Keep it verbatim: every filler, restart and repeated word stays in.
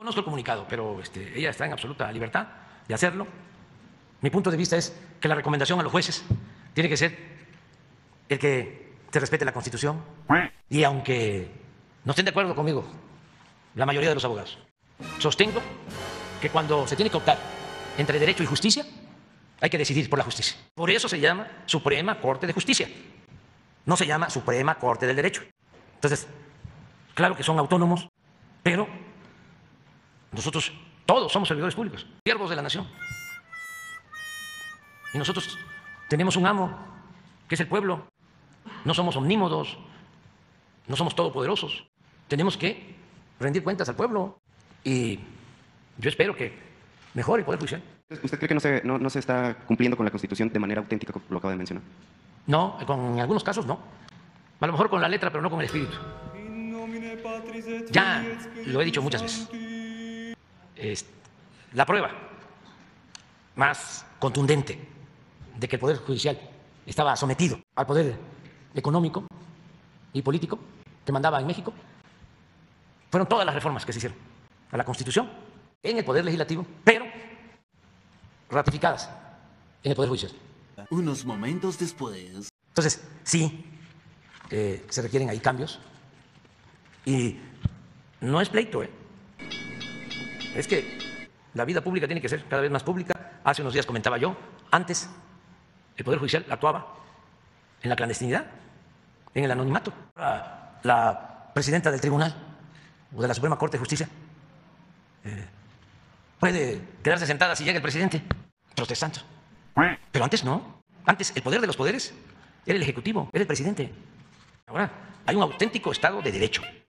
Conozco el comunicado, pero este, ella está en absoluta libertad de hacerlo. Mi punto de vista es que la recomendación a los jueces tiene que ser el que se respete la Constitución, y aunque no estén de acuerdo conmigo la mayoría de los abogados, sostengo que cuando se tiene que optar entre derecho y justicia, hay que decidir por la justicia. Por eso se llama Suprema Corte de Justicia, no se llama Suprema Corte del Derecho. Entonces, claro que son autónomos, pero nosotros todos somos servidores públicos, siervos de la nación. Y nosotros tenemos un amo, que es el pueblo. No somos omnímodos, no somos todopoderosos. Tenemos que rendir cuentas al pueblo. Y yo espero que mejore el Poder Judicial. ¿Usted cree que no se, no, no se está cumpliendo con la Constitución de manera auténtica, como lo acaba de mencionar? No, con, en algunos casos no. A lo mejor con la letra, pero no con el espíritu. Ya lo he dicho muchas veces. Es la prueba más contundente de que el Poder Judicial estaba sometido al poder económico y político que mandaba en México fueron todas las reformas que se hicieron a la Constitución en el Poder Legislativo, pero ratificadas en el Poder Judicial. Unos momentos después. Entonces, sí, eh, se requieren ahí cambios y no es pleito, ¿eh? Es que la vida pública tiene que ser cada vez más pública. Hace unos días comentaba yo, antes el Poder Judicial actuaba en la clandestinidad, en el anonimato. La, la presidenta del tribunal o de la Suprema Corte de Justicia eh, puede quedarse sentada si llega el presidente protestando. Pero antes no. Antes el poder de los poderes era el Ejecutivo, era el presidente. Ahora hay un auténtico Estado de Derecho.